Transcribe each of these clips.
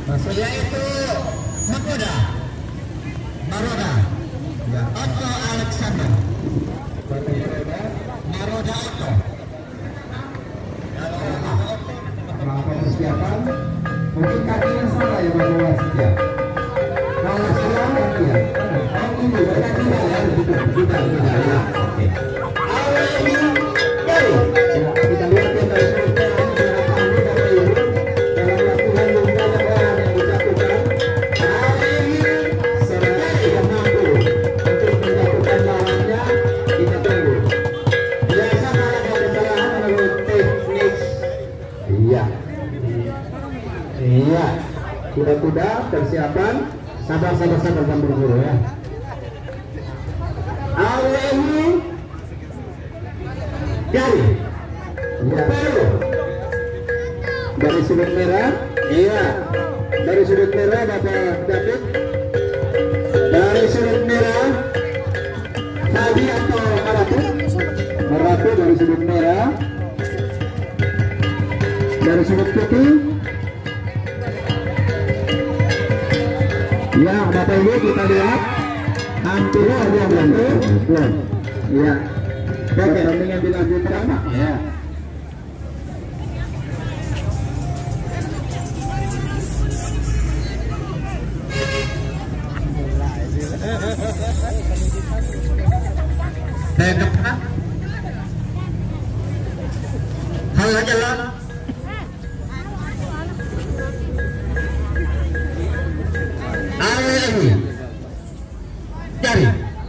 Maksudnya itu Maroda ya, Otto Alexander Maroda Otto. Melakukan persiapan mungkin kakinya salah ya Bang Wawas ya. Kalau salah ya ini berarti tidak ya. Oke. Kita lihat yang dari kuda-kuda persiapan, sabar Bang Buru ya. Awehi dari dari sudut merah, iya. Dari sudut merah Bapak David. Dari sudut merah Nabi atau Meratu dari sudut merah. Dari sudut putih. Ya, Bapak Ibu kita lihat hampir dia bantu. Ya. Pertandingan dilanjutkan. Ya. Depan. Hal jalan. Dari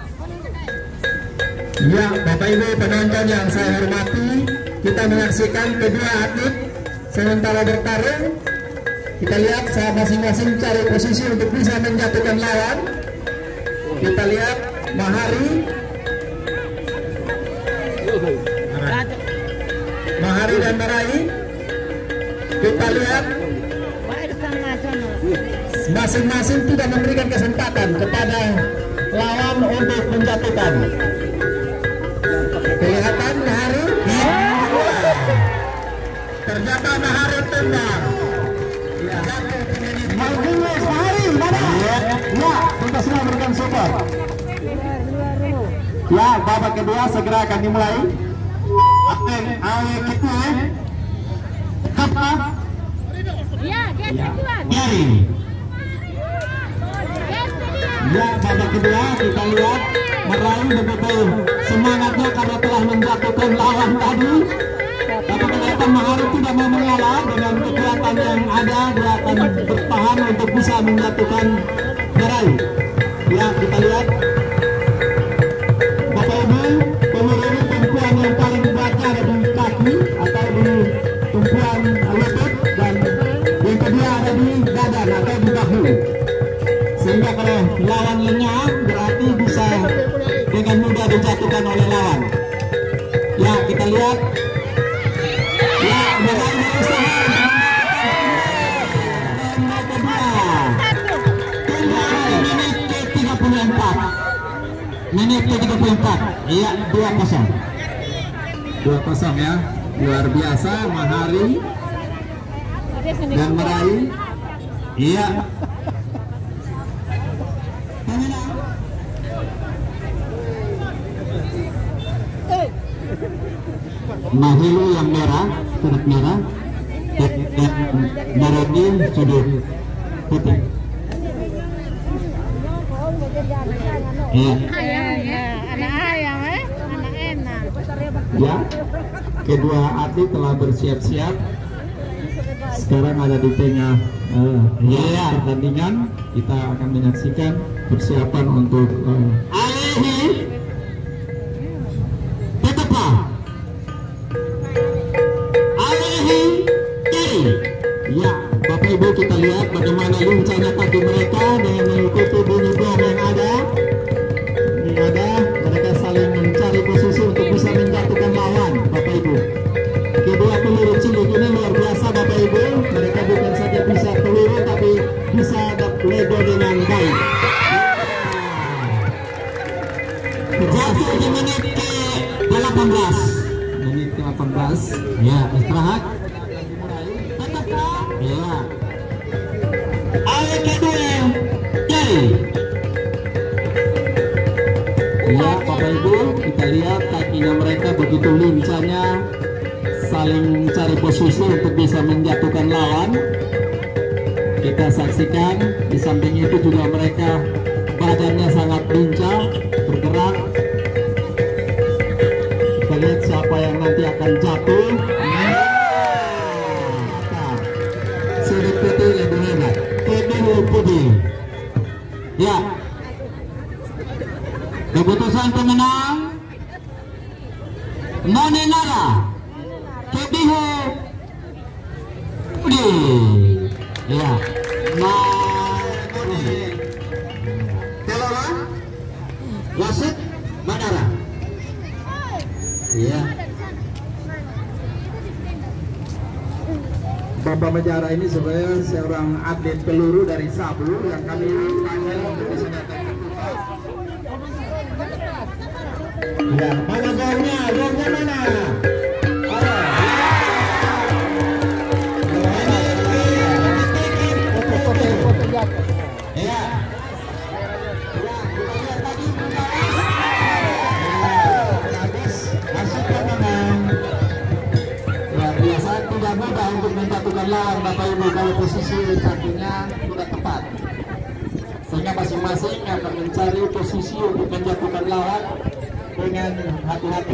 ya Bapak Ibu penonton yang saya hormati, kita menyaksikan kedua atlet sementara bertarung. Kita lihat saya masing-masing cari posisi untuk bisa menjatuhkan lawan. Kita lihat Mahari dan Marai. Kita lihat masing-masing tidak memberikan kesempatan kepada lawan untuk menjatuhkan. Kelihatan Mahari, ternyata Mahari tendang. Mahari mana? Ya, kita sudah memberikan support. Ya, babak kedua segera akan dimulai. Awe kita, apa? Dari. Ya, babak kedua kita lihat meraih betul semangatnya karena telah menjatuhkan lawan tadi. Tapi kelihatan Mahari tidak mau mengalah, dengan kekuatan yang ada dia akan bertahan untuk bisa menjatuhkan meraih. Ya, kita lihat Bapak Ibu, pemeran tumpuan yang paling bakar di kaki atau di tumpuan lutut, dan yang kedua ada di dada atau di bahu. Sehingga kalau lawan lenyap berarti bisa dengan mudah dijatuhkan oleh lawan. Ya, kita lihat. Ya, Meraih berusaha. Menit ke-34. Iya, 2-0. 2-0 ya. Luar biasa Mahari dan Meraih. Iya. Mahilu yang merah, sudut merah, dan Maroni sudut putih. Iya. Anak ayam, anak enak. Ya, kedua atlet telah bersiap-siap. Sekarang ada di tengah pertandingan. Kita akan menyaksikan persiapan untuk Alehi. Ya, Bapak Ibu kita lihat bagaimana lincahnya kaki mereka dengan mengikuti bunyi bom yang ada. Ini ada, mereka saling mencari posisi untuk bisa menjatuhkan lawan, Bapak Ibu. Kedua peluru cilik ini luar biasa, Bapak Ibu. Mereka bukan saja bisa peluru, tapi bisa lego dengan baik. Jatuh di menit ke-18. Menit ke-18. Ya, istirahat. Ya. Ya Bapak Ibu, kita lihat kakinya mereka begitu lincahnya saling mencari posisi untuk bisa menjatuhkan lawan. Kita saksikan di samping itu juga mereka badannya sangat lincah bergerak. Kita lihat siapa yang nanti akan jatuh. Sudut putih lebih hebat, Kevin Putih. Ya, keputusan pemenang None Nara Kevin Putih. Ya, Kelora wasit Manara. Iya. Bapak Mejara ini sebenarnya seorang atlet peluru dari Sablu yang kami panggil untuk bisa datang ke kita. Ya, mana golnya? Golnya mana? Ya. Biasa tidak mudah untuk menjatuhkan lawan Bapak Ibu kalau posisi kakinya tidak tepat, sehingga masing-masing akan mencari posisi untuk menjatuhkan lawan dengan hati-hati.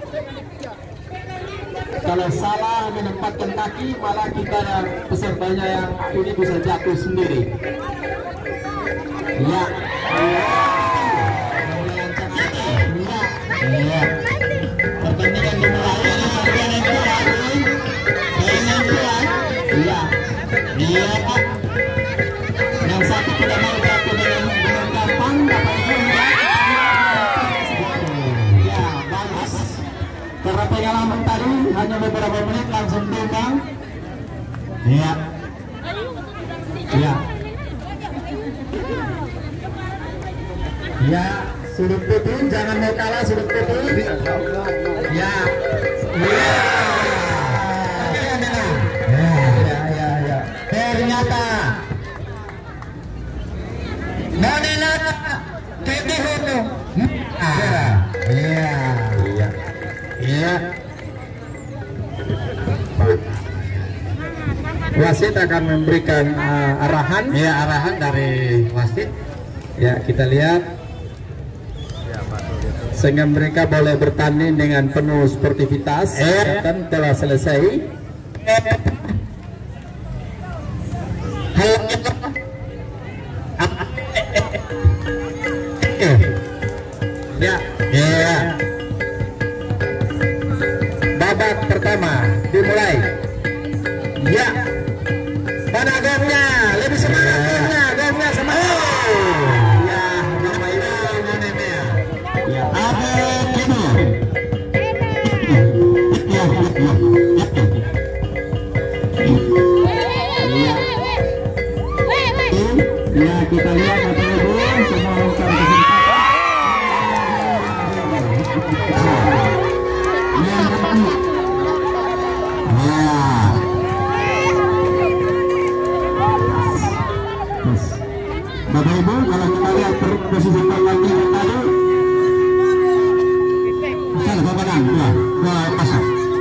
Kalau salah menempatkan kaki, malah kita yang pesertanya yang ini bisa jatuh sendiri. Ya. Ya. Pertandingan dimulai dengan iya, iya Pak. Yang satu tidak mau jatuh dengan gampang, Bapak Ibu. Ya, bagus. Karena pengalaman tadi hanya beberapa menit langsung tumbang. Iya. Iya. Ya, sudut putih, jangan mau kalah sudut putih. Ya. Iya. Ternyata None Nara Kevin. Iya. Iya. Iya. Wasit akan memberikan arahan. Ya, arahan dari wasit. Ya, kita lihat sehingga mereka boleh bertanding dengan penuh sportivitas. Dan telah selesai. Ya, ya. Babak pertama dimulai. Ya. Mana gongnya? Lebih semangat gongnya, gongnya semangat. Ya, Bapak Ibu Monemea. Ya, ada Kino. Ya, kita lihat Bapak Ibu semua mencari kesempatan. Bapak Ibu, kalau kita lihat posisi pertandingan tadi, misalnya Bapak Dan, dua pasang.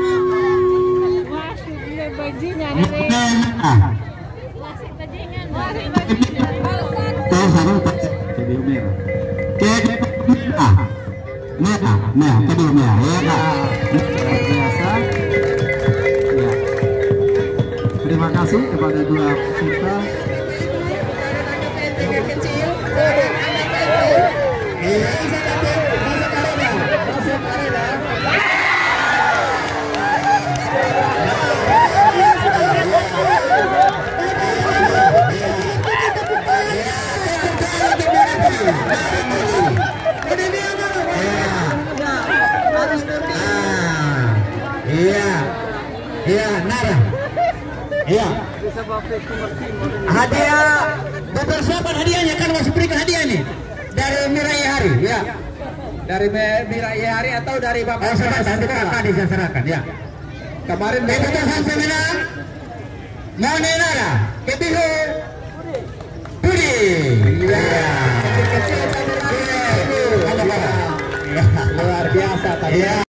Terima kasih kepada dua peserta. Iya, Nara. Iya. Hadiah, dipersiapkan hadiahnya, kan masih berikan hadiah nih dari Mirai Hari, ya. Dari Mirai Hari atau dari Bapak nanti akan diserahkan, ya. Kemarin keputusan pemenang None Nara Kevin Budi. Iya. Luar biasa tadi.